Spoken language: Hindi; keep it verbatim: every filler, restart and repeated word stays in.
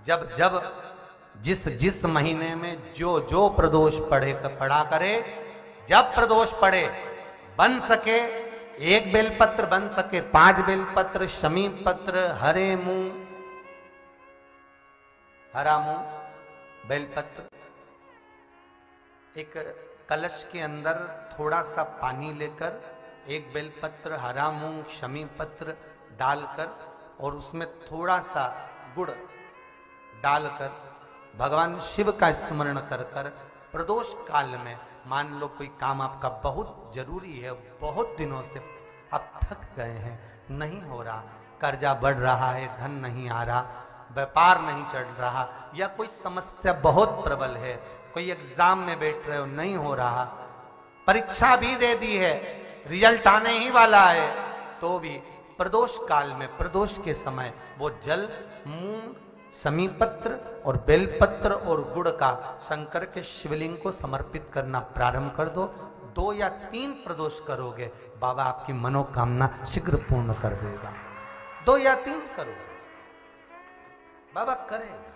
जब जब जिस जिस महीने में जो जो प्रदोष पढ़े पढ़ा करे, जब प्रदोष पढ़े बन सके एक बेलपत्र, बन सके पांच बेलपत्र, शमी पत्र, हरे मुंह, हरा मुंह बेलपत्र, एक कलश के अंदर थोड़ा सा पानी लेकर एक बेलपत्र, हरा मूंग, शमी पत्र डालकर और उसमें थोड़ा सा गुड़ डालकर भगवान शिव का स्मरण कर कर प्रदोष काल में, मान लो कोई काम आपका बहुत जरूरी है, बहुत दिनों से आप थक गए हैं, नहीं हो रहा, कर्जा बढ़ रहा है, धन नहीं आ रहा, व्यापार नहीं चढ़ रहा, या कोई समस्या बहुत प्रबल है, कोई एग्जाम में बैठ रहे हो नहीं हो रहा, परीक्षा भी दे दी है, रिजल्ट आने ही वाला है, तो भी प्रदोष काल में, प्रदोष के समय वो जल मूंग, शमी पत्र और बेलपत्र और गुड़ का शंकर के शिवलिंग को समर्पित करना प्रारंभ कर दो। दो या तीन प्रदोष करोगे, बाबा आपकी मनोकामना शीघ्र पूर्ण कर देगा। दो या तीन करो, बाबा करेगा।